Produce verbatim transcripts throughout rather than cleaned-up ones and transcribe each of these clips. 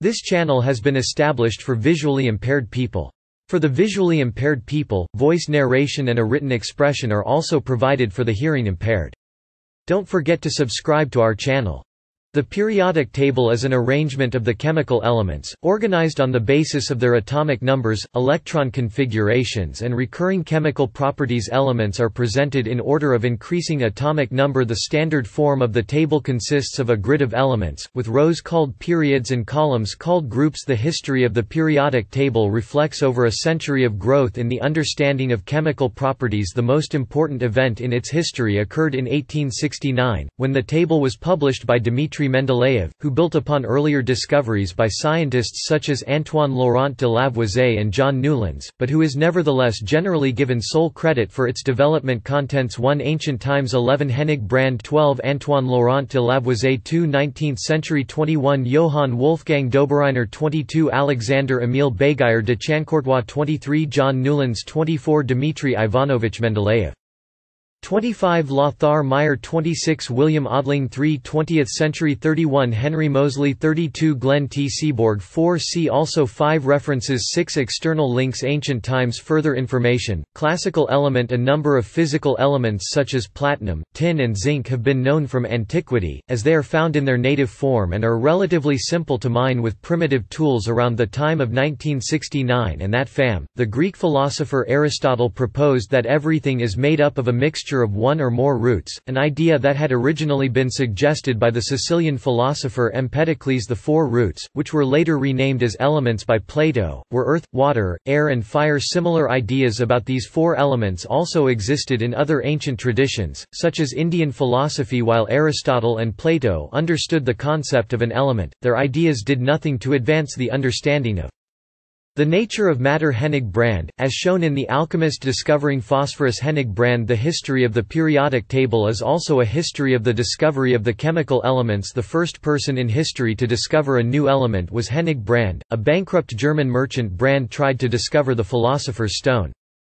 This channel has been established for visually impaired people. For the visually impaired people, voice narration and a written expression are also provided for the hearing impaired. Don't forget to subscribe to our channel. The periodic table is an arrangement of the chemical elements, organized on the basis of their atomic numbers, electron configurations and recurring chemical properties. Elements are presented in order of increasing atomic number. The standard form of the table consists of a grid of elements, with rows called periods and columns called groups. The history of the periodic table reflects over a century of growth in the understanding of chemical properties. The most important event in its history occurred in eighteen sixty-nine, when the table was published by Dmitry Mendeleev, who built upon earlier discoveries by scientists such as Antoine Laurent de Lavoisier and John Newlands, but who is nevertheless generally given sole credit for its development. Contents: one Ancient times eleven Hennig Brand twelve Antoine Laurent de Lavoisier two nineteenth century twenty-one Johann Wolfgang Dobereiner twenty-two Alexander Emil Béguier de Chancourtois twenty-three John Newlands twenty-four Dmitry Ivanovich Mendeleev twenty-five Lothar Meyer twenty-six William Odling the third twentieth century thirty-one Henry Moseley thirty-two Glenn T. Seaborg four See also five References six External links Ancient times Further information, Classical element A number of physical elements such as platinum, tin and zinc have been known from antiquity, as they are found in their native form and are relatively simple to mine with primitive tools around the time of nineteen sixty-nine and that fam. The Greek philosopher Aristotle proposed that everything is made up of a mixture of one or more roots, an idea that had originally been suggested by the Sicilian philosopher Empedocles. The four roots, which were later renamed as elements by Plato, were earth, water, air and fire. Similar ideas about these four elements also existed in other ancient traditions, such as Indian philosophy. While Aristotle and Plato understood the concept of an element, their ideas did nothing to advance the understanding of the nature of matter. Hennig Brand, as shown in The Alchemist Discovering Phosphorus. Hennig Brand. The history of the periodic table is also a history of the discovery of the chemical elements. The first person in history to discover a new element was Hennig Brand, a bankrupt German merchant. Brand tried to discover the philosopher's stone.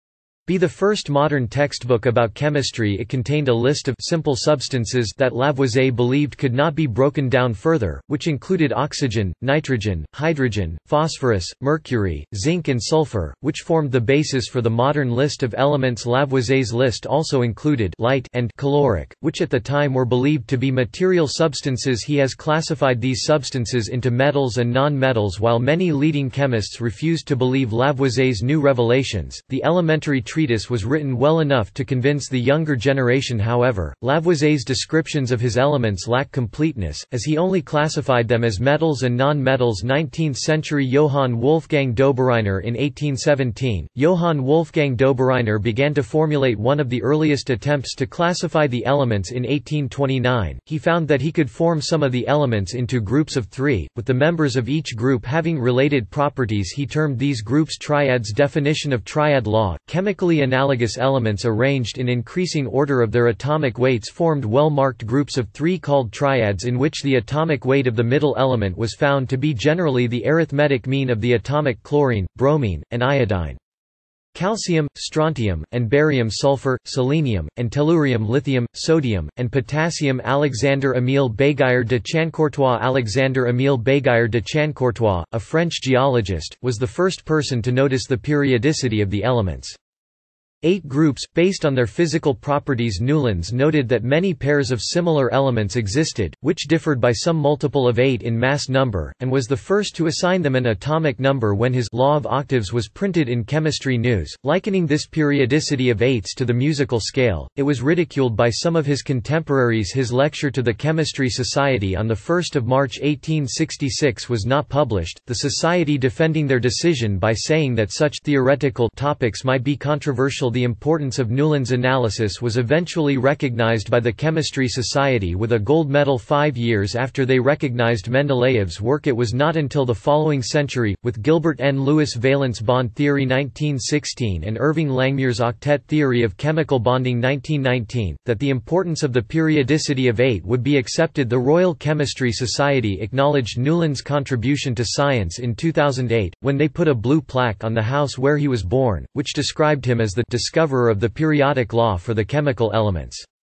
Be the first modern textbook about chemistry. It contained a list of simple substances that Lavoisier believed could not be broken down further, which included oxygen, nitrogen, hydrogen, phosphorus, mercury, zinc and sulfur, which formed the basis for the modern list of elements. Lavoisier's list also included light and caloric, which at the time were believed to be material substances. He has classified these substances into metals and non-metals. While many leading chemists refused to believe Lavoisier's new revelations, the elementary treatise was written well enough to convince the younger generation. However, Lavoisier's descriptions of his elements lack completeness, as he only classified them as metals and non-metals. nineteenth century Johann Wolfgang Dobereiner. In eighteen seventeen, Johann Wolfgang Dobereiner began to formulate one of the earliest attempts to classify the elements. In eighteen twenty-nine, he found that he could form some of the elements into groups of three, with the members of each group having related properties. He termed these groups triads. Definition of triad law: chemical analogous elements arranged in increasing order of their atomic weights formed well-marked groups of three called triads, in which the atomic weight of the middle element was found to be generally the arithmetic mean of the atomic chlorine, bromine, and iodine. Calcium, strontium, and barium, sulfur, selenium, and tellurium, lithium, sodium, and potassium. Alexander Emile Béguier de Chancourtois. Alexander Emile Béguier de Chancourtois, a French geologist, was the first person to notice the periodicity of the elements. Eight groups, based on their physical properties. Newlands noted that many pairs of similar elements existed, which differed by some multiple of eight in mass number, and was the first to assign them an atomic number when his Law of Octaves was printed in Chemistry News. Likening this periodicity of eights to the musical scale, it was ridiculed by some of his contemporaries. His lecture to the Chemistry Society on the first of March eighteen sixty-six was not published, the Society defending their decision by saying that such theoretical topics might be controversial. The importance of Newlands' analysis was eventually recognized by the Chemistry Society with a gold medal five years after they recognized Mendeleev's work. It was not until the following century, with Gilbert N. Lewis' valence bond theory nineteen sixteen and Irving Langmuir's octet theory of chemical bonding nineteen nineteen, that the importance of the periodicity of eight would be accepted. The Royal Chemistry Society acknowledged Newlands' contribution to science in two thousand eight, when they put a blue plaque on the house where he was born, which described him as the discoverer of the periodic law for the chemical elements.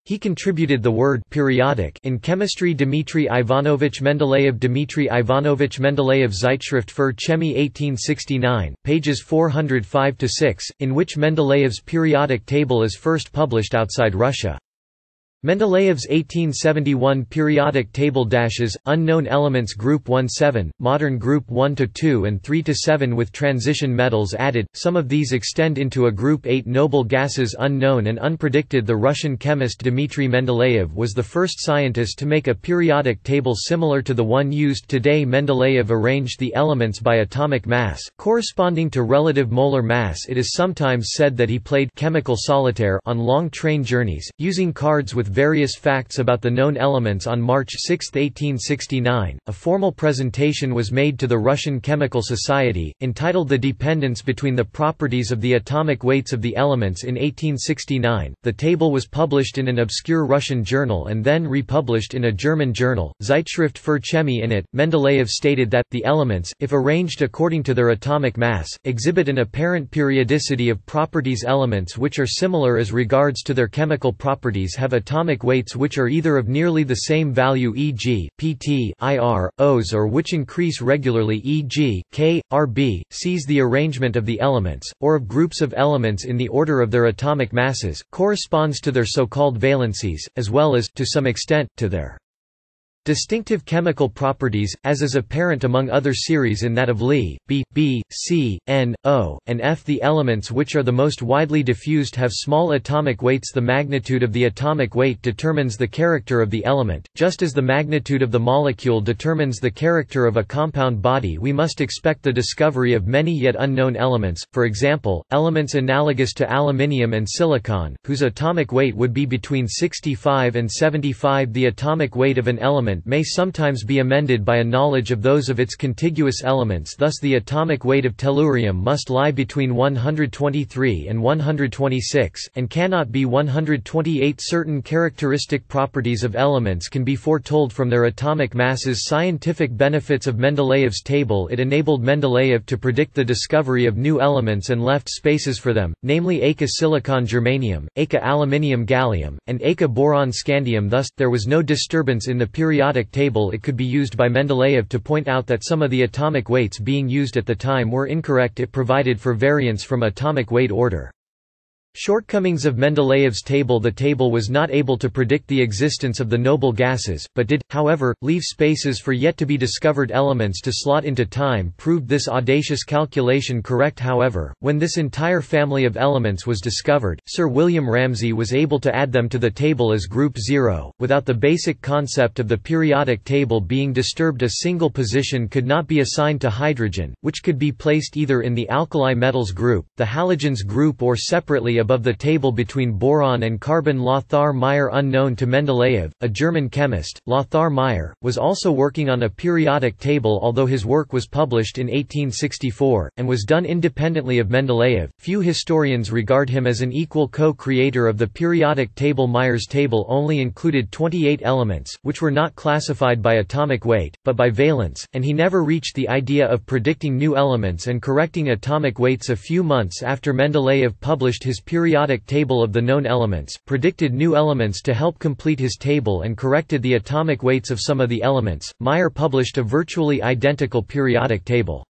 He contributed the word periodic in chemistry. Dmitry Ivanovich Mendeleev Dmitry Ivanovich Mendeleev Zeitschrift für Chemie eighteen sixty-nine, pages four hundred five to six, in which Mendeleev's periodic table is first published outside Russia. Mendeleev's eighteen seventy-one periodic table dashes, unknown elements group one seven, modern group one to two and three to seven with transition metals added, some of these extend into a group eight noble gases unknown and unpredicted. The Russian chemist Dmitry Mendeleev was the first scientist to make a periodic table similar to the one used today. Mendeleev arranged the elements by atomic mass, corresponding to relative molar mass. It is sometimes said that he played chemical solitaire on long train journeys, using cards with various facts about the known elements. On March sixth eighteen sixty-nine, a formal presentation was made to the Russian Chemical Society, entitled The Dependence Between the Properties of the Atomic Weights of the Elements. In eighteen sixty-nine, the table was published in an obscure Russian journal and then republished in a German journal, Zeitschrift für Chemie. In it, Mendeleev stated that, the elements, if arranged according to their atomic mass, exhibit an apparent periodicity of properties. Elements which are similar as regards to their chemical properties have atomic weights which are either of nearly the same value, for example, Pt, I R, Os, or which increase regularly, for example, K, R B, Cs. The arrangement of the elements, or of groups of elements in the order of their atomic masses, corresponds to their so-called valencies, as well as, to some extent, to their distinctive chemical properties, as is apparent among other series in that of Li, B, B, C, N, O, and F. The elements which are the most widely diffused have small atomic weights. The magnitude of the atomic weight determines the character of the element, just as the magnitude of the molecule determines the character of a compound body. We must expect the discovery of many yet unknown elements, for example, elements analogous to aluminium and silicon, whose atomic weight would be between sixty-five and seventy-five. The atomic weight of an element may sometimes be amended by a knowledge of those of its contiguous elements. Thus the atomic weight of tellurium must lie between one hundred twenty-three and one hundred twenty-six, and cannot be one hundred twenty-eight. Certain characteristic properties of elements can be foretold from their atomic masses. Scientific benefits of Mendeleev's table. It enabled Mendeleev to predict the discovery of new elements and left spaces for them, namely A Ca silicon germanium, A Ca aluminium gallium, and A Ca boron scandium. Thus, there was no disturbance in the periodic table. It could be used by Mendeleev to point out that some of the atomic weights being used at the time were incorrect. It provided for variance from atomic weight order. Shortcomings of Mendeleev's table. The table was not able to predict the existence of the noble gases, but did, however, leave spaces for yet-to-be-discovered elements to slot into time. Proved this audacious calculation correct. However, when this entire family of elements was discovered, Sir William Ramsay was able to add them to the table as group zero, without the basic concept of the periodic table being disturbed. A single position could not be assigned to hydrogen, which could be placed either in the alkali metals group, the halogens group, or separately above the table between boron and carbon. Lothar Meyer. Unknown to Mendeleev, a German chemist, Lothar Meyer, was also working on a periodic table. Although his work was published in eighteen sixty-four, and was done independently of Mendeleev, few historians regard him as an equal co-creator of the periodic table. Meyer's table only included twenty-eight elements, which were not classified by atomic weight, but by valence, and he never reached the idea of predicting new elements and correcting atomic weights. A few months after Mendeleev published his periodic table of the known elements, predicted new elements to help complete his table, and corrected the atomic weights of some of the elements, Meyer published a virtually identical periodic table.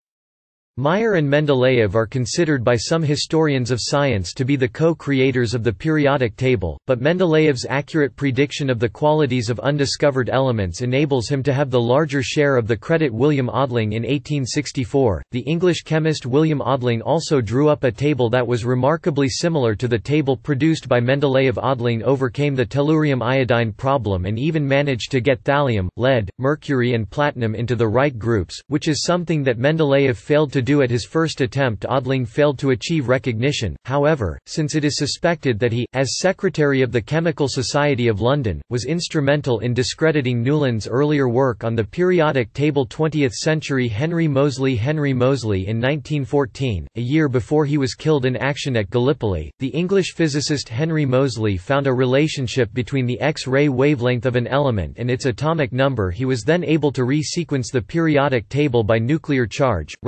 Meyer and Mendeleev are considered by some historians of science to be the co-creators of the periodic table, but Mendeleev's accurate prediction of the qualities of undiscovered elements enables him to have the larger share of the credit. William Odling. In eighteen sixty-four, the English chemist William Odling also drew up a table that was remarkably similar to the table produced by Mendeleev. Odling overcame the tellurium iodine problem and even managed to get thallium, lead, mercury and platinum into the right groups, which is something that Mendeleev failed to do at his first attempt. Odling failed to achieve recognition, however, since it is suspected that he, as Secretary of the Chemical Society of London, was instrumental in discrediting Newland's earlier work on the periodic table. twentieth century Henry Moseley. Henry Moseley. In nineteen fourteen, a year before he was killed in action at Gallipoli, the English physicist Henry Moseley found a relationship between the X-ray wavelength of an element and its atomic number. He was then able to re-sequence the periodic table by nuclear charge, rather than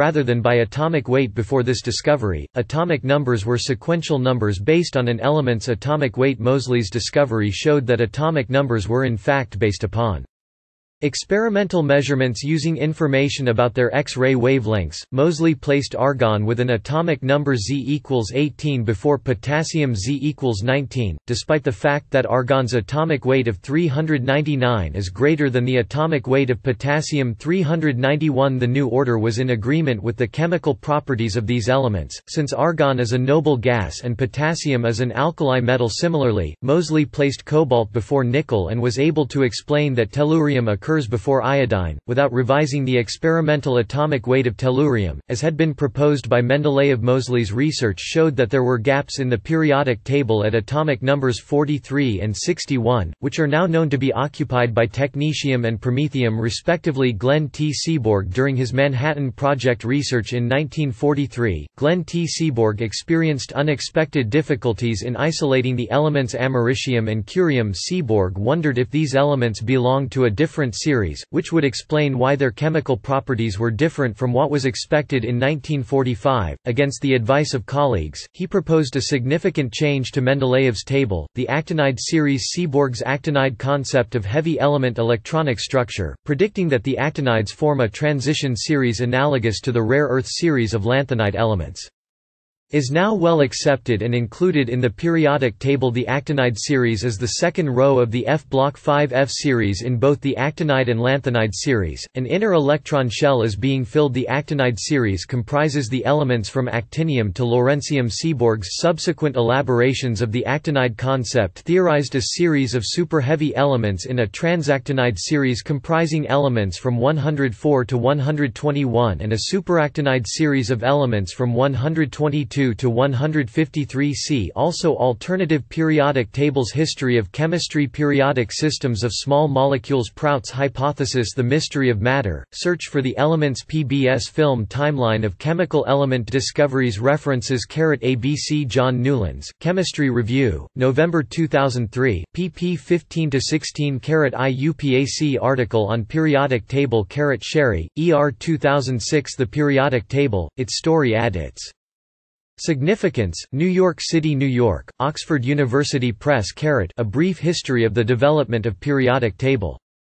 by atomic weight. Before this discovery, atomic numbers were sequential numbers based on an element's atomic weight. Moseley's discovery showed that atomic numbers were in fact based upon experimental measurements using information about their X-ray wavelengths. Moseley placed argon with an atomic number Z equals eighteen before potassium Z equals nineteen, despite the fact that argon's atomic weight of three hundred ninety-nine is greater than the atomic weight of potassium three hundred ninety-one. The new order was in agreement with the chemical properties of these elements, since argon is a noble gas and potassium is an alkali metal. Similarly, Moseley placed cobalt before nickel and was able to explain that tellurium occurs before iodine, without revising the experimental atomic weight of tellurium, as had been proposed by Mendeleev. Moseley's research showed that there were gaps in the periodic table at atomic numbers forty-three and sixty-one, which are now known to be occupied by technetium and promethium respectively. Glenn T. Seaborg. During his Manhattan Project research in nineteen forty-three, Glenn T. Seaborg experienced unexpected difficulties in isolating the elements americium and curium. Seaborg wondered if these elements belonged to a different series, which would explain why their chemical properties were different from what was expected in nineteen forty-five. Against the advice of colleagues, he proposed a significant change to Mendeleev's table, the actinide series. Seaborg's actinide concept of heavy element electronic structure, predicting that the actinides form a transition series analogous to the rare earth series of lanthanide elements, is now well accepted and included in the periodic table. The actinide series is the second row of the F block five F series in both the actinide and lanthanide series. An inner electron shell is being filled. The actinide series comprises the elements from actinium to lawrencium. Seaborg's subsequent elaborations of the actinide concept theorized a series of superheavy elements in a transactinide series comprising elements from one hundred four to one hundred twenty-one and a superactinide series of elements from one hundred twenty-two to one hundred fifty-three. See also alternative periodic tables. History of chemistry. Periodic systems of small molecules. Prout's hypothesis. The mystery of matter. Search for the elements. P B S Film Timeline of chemical element discoveries. References. A B C John Newlands, Chemistry Review, November two thousand three, pp fifteen to sixteen. I U P A C article on periodic table. Sherry, E R two thousand six. The periodic table, its story and its significance. New York City, New York, Oxford University Press. A Brief History of the Development of Periodic Table.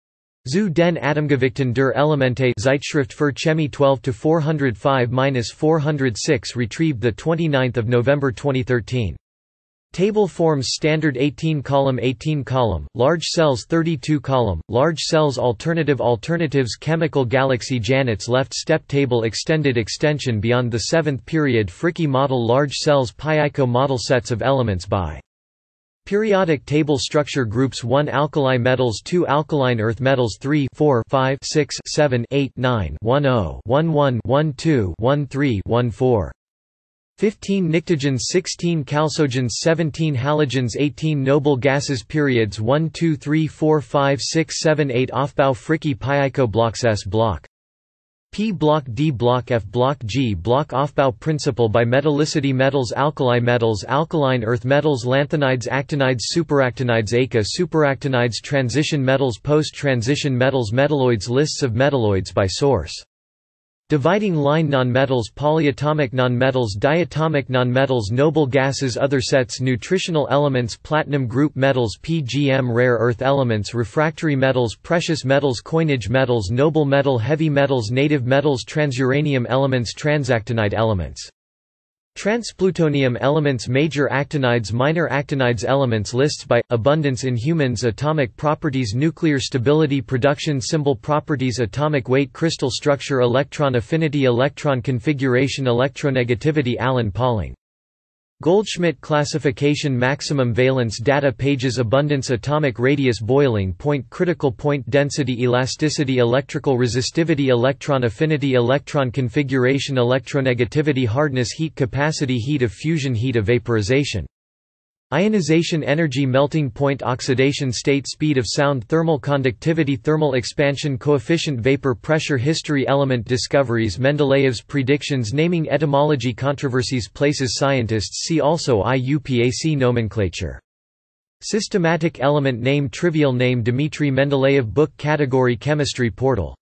Zu den Atomgewichten der Elemente. Zeitschrift für Chemie twelve to four oh five to four oh six. Retrieved the twenty-ninth of November twenty thirteen. Table forms standard eighteen column eighteen column, large cells thirty-two column, large cells alternative alternatives. Chemical Galaxy. Janet's left step table. Extended extension beyond the seventh period. Fricke model. Large cells. Pico model. Sets of elements by periodic table structure. Groups one alkali metals, two alkaline earth metals, three, four, five, six, seven, eight, nine, ten, eleven, twelve, thirteen, fourteen. fifteen pnictogens, sixteen chalcogens, seventeen halogens, eighteen noble gases. Periods one, two, three, four, five, six, seven, eight. Aufbau. Fricke Pico blocks. S block P block, D block, F block, G block. Aufbau principle by metallicity. Metals. Alkali metals, alkaline earth metals, lanthanides, actinides, superactinides, aka superactinides. Transition metals, post-transition metals. Metalloids. Lists of metalloids by source. Dividing line. Nonmetals, polyatomic nonmetals, diatomic nonmetals, noble gases. Other sets. Nutritional elements, platinum group metals, P G M. Rare earth elements, refractory metals, precious metals, coinage metals, noble metal, heavy metals, native metals, transuranium elements, transactinide elements, transplutonium elements, major actinides, minor actinides. Elements lists by abundance in humans. Atomic properties, nuclear stability, production symbol, properties, atomic weight, crystal structure, electron affinity, electron configuration, electronegativity. Alan Pauling. Goldschmidt classification. Maximum valence data pages. Abundance, atomic radius, boiling point, critical point, density, elasticity, electrical resistivity, electron affinity, electron configuration, electronegativity, hardness, heat capacity, heat of fusion, heat of vaporization, ionization energy, melting point, oxidation state, speed of sound, thermal conductivity, thermal expansion coefficient, vapor pressure. History. Element discoveries. Mendeleev's predictions. Naming, etymology, controversies. Places. Scientists. See also I U P A C nomenclature. Systematic element name, trivial name. Dmitry Mendeleev book. Category. Chemistry portal.